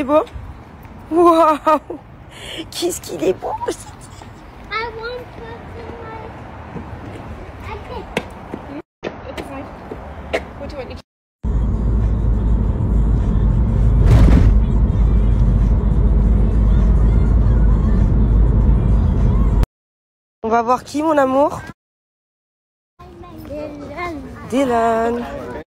C'est beau? Waouh! Qu'est-ce qu'il est beau! On va voir qui, mon amour? Dylan.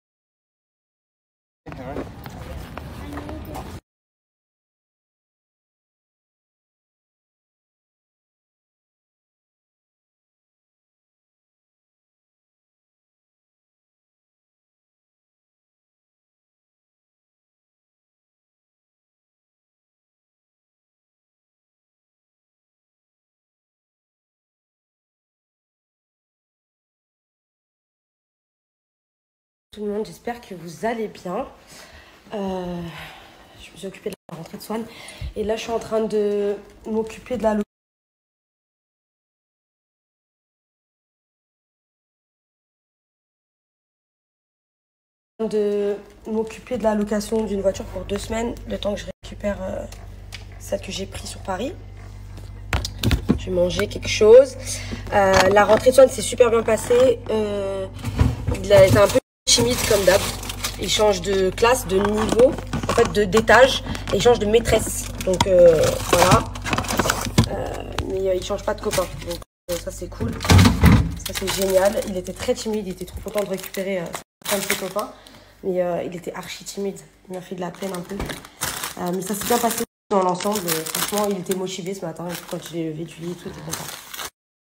Tout le monde, j'espère que vous allez bien. Je me suis occupée de la rentrée de Swan et là je suis en train de m'occuper de la location d'une voiture pour 2 semaines, le temps que je récupère celle que j'ai prise sur Paris. Je vais manger quelque chose. La rentrée de Swan s'est super bien passée. Il a été un peu timide comme d'hab. Il change de classe, de niveau, en fait d'étage, et il change de maîtresse. Donc voilà. Mais il change pas de copain. Donc ça c'est cool. Ça c'est génial. Il était très timide, il était trop content de récupérer un de ses copains. Mais il était archi timide. Il m'a fait de la peine un peu. Mais ça s'est bien passé dans l'ensemble. Franchement, il était motivé ce matin. Quand je l'ai levé du lit, tout était content.